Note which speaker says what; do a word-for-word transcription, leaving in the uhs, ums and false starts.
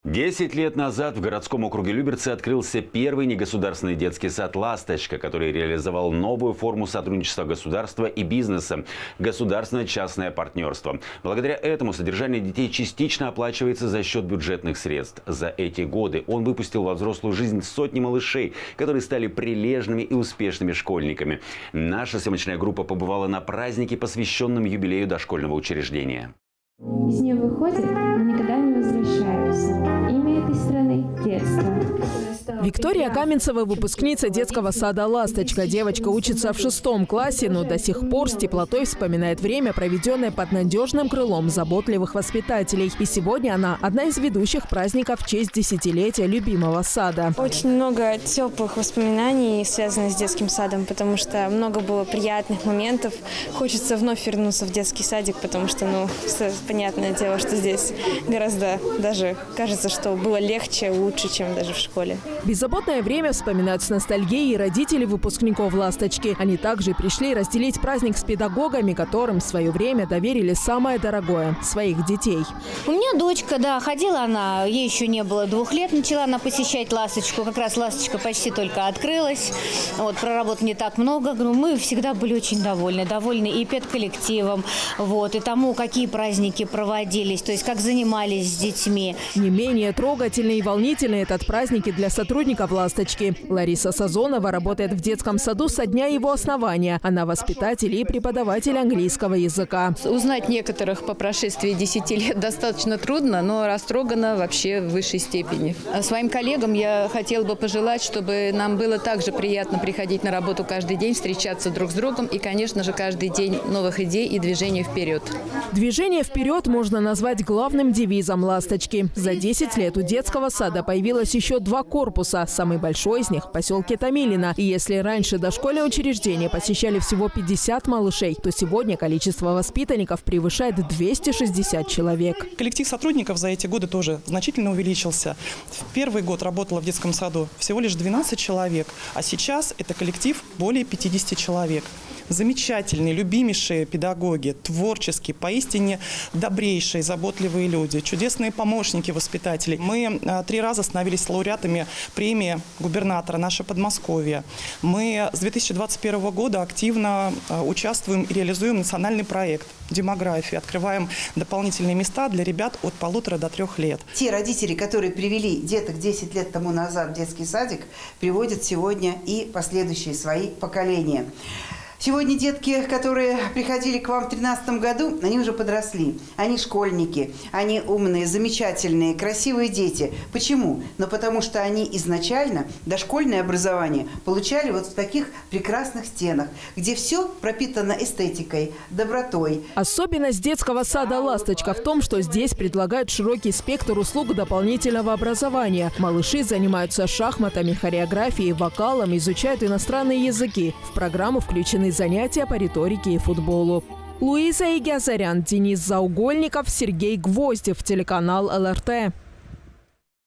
Speaker 1: Десять лет назад в городском округе Люберцы открылся первый негосударственный детский сад «Ласточка», который реализовал новую форму сотрудничества государства и бизнеса – государственно-частное партнерство. Благодаря этому содержание детей частично оплачивается за счет бюджетных средств. За эти годы он выпустил во взрослую жизнь сотни малышей, которые стали прилежными и успешными школьниками. Наша съемочная группа побывала на празднике, посвященном юбилею дошкольного учреждения.
Speaker 2: Из нее выходит, но никогда не возвращаются. Имя этой страны – детство.
Speaker 3: Виктория Каменцева – выпускница детского сада «Ласточка». Девочка учится в шестом классе, но до сих пор с теплотой вспоминает время, проведенное под надежным крылом заботливых воспитателей. И сегодня она – одна из ведущих праздников в честь десятилетия любимого сада.
Speaker 4: Очень много теплых воспоминаний, связанных с детским садом, потому что много было приятных моментов. Хочется вновь вернуться в детский садик, потому что, ну, понятное дело, что здесь гораздо даже кажется, что было легче, лучше, чем даже в школе.
Speaker 3: Беззаботное время вспоминают с ностальгией родители выпускников «Ласточки». Они также пришли разделить праздник с педагогами, которым в свое время доверили самое дорогое – своих детей.
Speaker 5: У меня дочка, да, ходила она, ей еще не было двух лет, начала она посещать «Ласточку». Как раз «Ласточка» почти только открылась, вот, проработали не так много. Мы всегда были очень довольны, довольны и педколлективом, вот, и тому, какие праздники проводились, то есть как занимались с детьми.
Speaker 3: Не менее трогательный и волнительный этот праздник и для сотрудников «Ласточки». Лариса Сазонова работает в детском саду со дня его основания. Она воспитатель и преподаватель английского языка.
Speaker 6: Узнать некоторых по прошествии десяти лет достаточно трудно, но растрогана вообще в высшей степени. А своим коллегам я хотела бы пожелать, чтобы нам было также приятно приходить на работу каждый день, встречаться друг с другом и, конечно же, каждый день новых идей и движения вперед.
Speaker 3: Движение вперед можно назвать главным девизом «Ласточки». За десять лет у детского сада появилось еще два корпуса. Самый большой из них в поселке Томилино. И если раньше дошкольное учреждение посещали всего пятьдесят малышей, то сегодня количество воспитанников превышает двести шестьдесят человек.
Speaker 7: Коллектив сотрудников за эти годы тоже значительно увеличился. В первый год работало в детском саду всего лишь двенадцать человек, а сейчас это коллектив более пятидесяти человек. Замечательные, любимейшие педагоги, творческие, поистине добрейшие, заботливые люди, чудесные помощники воспитателей. Мы а, три раза становились лауреатами премии губернатора «Наше Подмосковье». Мы с две тысячи двадцать первого года активно а, участвуем и реализуем национальный проект демографии. Открываем дополнительные места для ребят от полутора до трех лет.
Speaker 8: Те родители, которые привели деток десять лет тому назад в детский садик, приводят сегодня и последующие свои поколения. Сегодня детки, которые приходили к вам в две тысячи тринадцатом году, они уже подросли. Они школьники, они умные, замечательные, красивые дети. Почему? Ну, потому что они изначально дошкольное образование получали вот в таких прекрасных стенах, где все пропитано эстетикой, добротой.
Speaker 3: Особенность детского сада «Ласточка» в том, что здесь предлагают широкий спектр услуг дополнительного образования. Малыши занимаются шахматами, хореографией, вокалом, изучают иностранные языки. В программу включены занятия по риторике и футболу. Луиза Игиазарян, Денис Заугольников, Сергей Гвоздев, телеканал эл эр тэ.